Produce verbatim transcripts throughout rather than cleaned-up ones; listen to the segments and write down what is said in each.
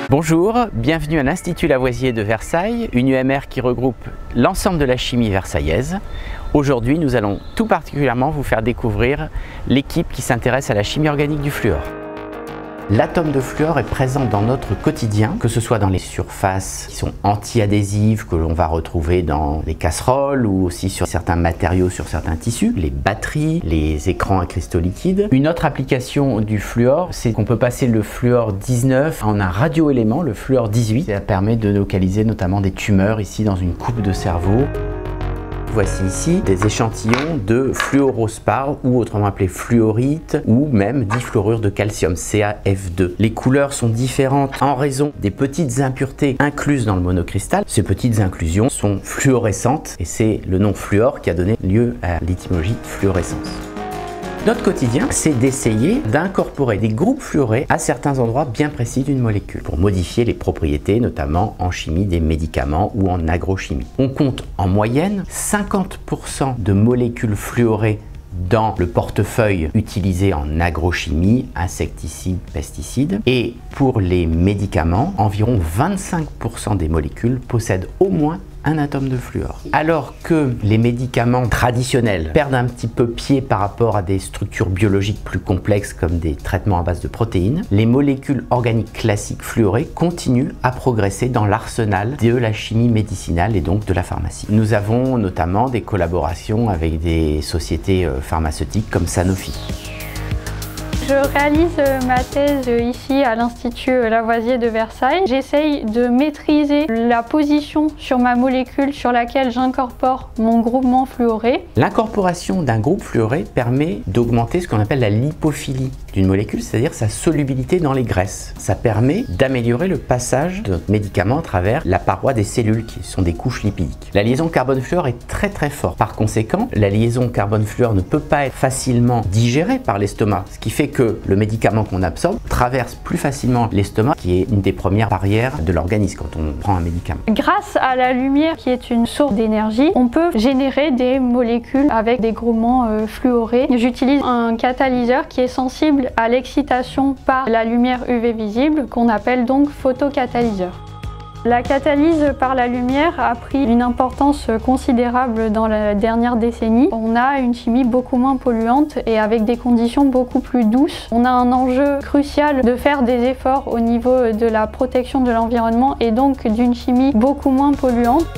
Bonjour, bienvenue à l'Institut Lavoisier de Versailles, une U M R qui regroupe l'ensemble de la chimie versaillaise. Aujourd'hui, nous allons tout particulièrement vous faire découvrir l'équipe qui s'intéresse à la chimie organique du fluor. L'atome de fluor est présent dans notre quotidien, que ce soit dans les surfaces qui sont anti-adhésives, que l'on va retrouver dans les casseroles ou aussi sur certains matériaux, sur certains tissus, les batteries, les écrans à cristaux liquides. Une autre application du fluor, c'est qu'on peut passer le fluor dix-neuf en un radioélément, le fluor dix-huit. Ça permet de localiser notamment des tumeurs ici dans une coupe de cerveau. Voici ici des échantillons de fluorospar ou autrement appelé fluorite ou même difluorure de calcium, C A F deux. Les couleurs sont différentes en raison des petites impuretés incluses dans le monocristal. Ces petites inclusions sont fluorescentes et c'est le nom fluor qui a donné lieu à l'étymologie fluorescence. Notre quotidien, c'est d'essayer d'incorporer des groupes fluorés à certains endroits bien précis d'une molécule pour modifier les propriétés, notamment en chimie des médicaments ou en agrochimie. On compte en moyenne cinquante pour cent de molécules fluorées dans le portefeuille utilisé en agrochimie, insecticides, pesticides. Et pour les médicaments, environ vingt-cinq pour cent des molécules possèdent au moins un atome de fluor. Alors que les médicaments traditionnels perdent un petit peu pied par rapport à des structures biologiques plus complexes comme des traitements à base de protéines, les molécules organiques classiques fluorées continuent à progresser dans l'arsenal de la chimie médicinale et donc de la pharmacie. Nous avons notamment des collaborations avec des sociétés pharmaceutiques comme Sanofi. Je réalise ma thèse ici à l'Institut Lavoisier de Versailles. J'essaye de maîtriser la position sur ma molécule sur laquelle j'incorpore mon groupement fluoré. L'incorporation d'un groupe fluoré permet d'augmenter ce qu'on appelle la lipophilie d'une molécule, c'est-à-dire sa solubilité dans les graisses. Ça permet d'améliorer le passage de notre médicament à travers la paroi des cellules qui sont des couches lipidiques. La liaison carbone-fluor est très très forte. Par conséquent, la liaison carbone-fluor ne peut pas être facilement digérée par l'estomac, ce qui fait que que le médicament qu'on absorbe traverse plus facilement l'estomac, qui est une des premières barrières de l'organisme quand on prend un médicament. Grâce à la lumière, qui est une source d'énergie, on peut générer des molécules avec des groupements euh, fluorés. J'utilise un catalyseur qui est sensible à l'excitation par la lumière U V visible, qu'on appelle donc photocatalyseur. La catalyse par la lumière a pris une importance considérable dans la dernière décennie. On a une chimie beaucoup moins polluante et avec des conditions beaucoup plus douces. On a un enjeu crucial de faire des efforts au niveau de la protection de l'environnement et donc d'une chimie beaucoup moins polluante.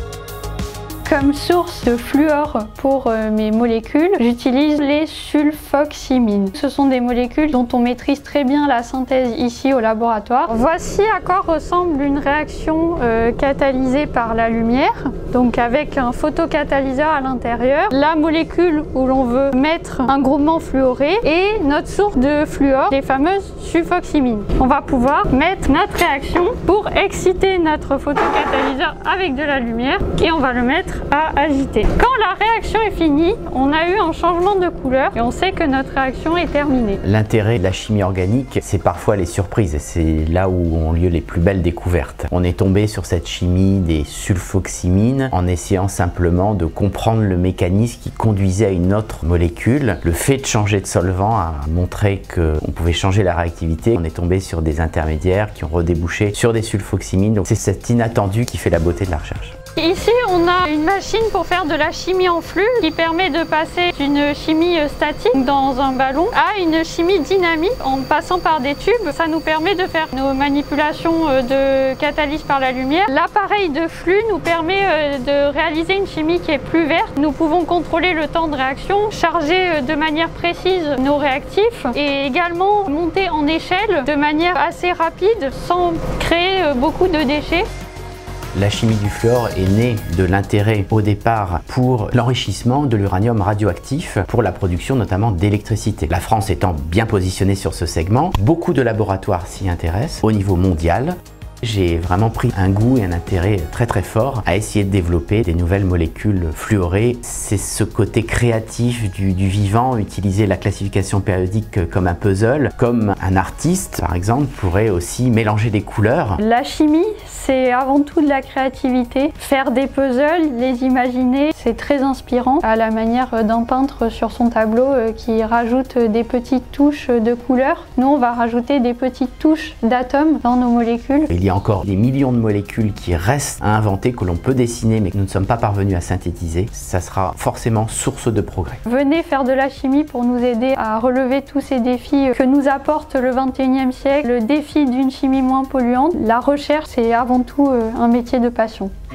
Comme source de fluor pour euh, mes molécules, j'utilise les sulfoxymines. Ce sont des molécules dont on maîtrise très bien la synthèse ici au laboratoire. Voici à quoi ressemble une réaction euh, catalysée par la lumière, donc avec un photocatalyseur à l'intérieur, la molécule où l'on veut mettre un groupement fluoré et notre source de fluor, les fameuses sulfoxymines. On va pouvoir mettre notre réaction pour exciter notre photocatalyseur avec de la lumière et on va le mettre à agiter. Quand la réaction est finie, on a eu un changement de couleur et on sait que notre réaction est terminée. L'intérêt de la chimie organique, c'est parfois les surprises et c'est là où ont lieu les plus belles découvertes. On est tombé sur cette chimie des sulfoxymines en essayant simplement de comprendre le mécanisme qui conduisait à une autre molécule. Le fait de changer de solvant a montré qu'on pouvait changer la réactivité. On est tombé sur des intermédiaires qui ont redébouché sur des sulfoxymines. Donc c'est cet inattendu qui fait la beauté de la recherche. Ici, on a une machine pour faire de la chimie en flux qui permet de passer d'une chimie statique dans un ballon à une chimie dynamique en passant par des tubes. Ça nous permet de faire nos manipulations de catalyse par la lumière. L'appareil de flux nous permet de réaliser une chimie qui est plus verte. Nous pouvons contrôler le temps de réaction, charger de manière précise nos réactifs et également monter en échelle de manière assez rapide sans créer beaucoup de déchets. La chimie du fluor est née de l'intérêt au départ pour l'enrichissement de l'uranium radioactif pour la production notamment d'électricité. La France étant bien positionnée sur ce segment, beaucoup de laboratoires s'y intéressent au niveau mondial. J'ai vraiment pris un goût et un intérêt très très fort à essayer de développer des nouvelles molécules fluorées. C'est ce côté créatif du, du vivant, utiliser la classification périodique comme un puzzle, comme un artiste par exemple pourrait aussi mélanger des couleurs. La chimie, c'est avant tout de la créativité. Faire des puzzles, les imaginer, c'est très inspirant, à la manière d'un peintre sur son tableau qui rajoute des petites touches de couleurs. Nous, on va rajouter des petites touches d'atomes dans nos molécules. Il y y a encore des millions de molécules qui restent à inventer, que l'on peut dessiner mais que nous ne sommes pas parvenus à synthétiser, ça sera forcément source de progrès. Venez faire de la chimie pour nous aider à relever tous ces défis que nous apporte le vingt et unième siècle, le défi d'une chimie moins polluante. La recherche, c'est avant tout un métier de passion.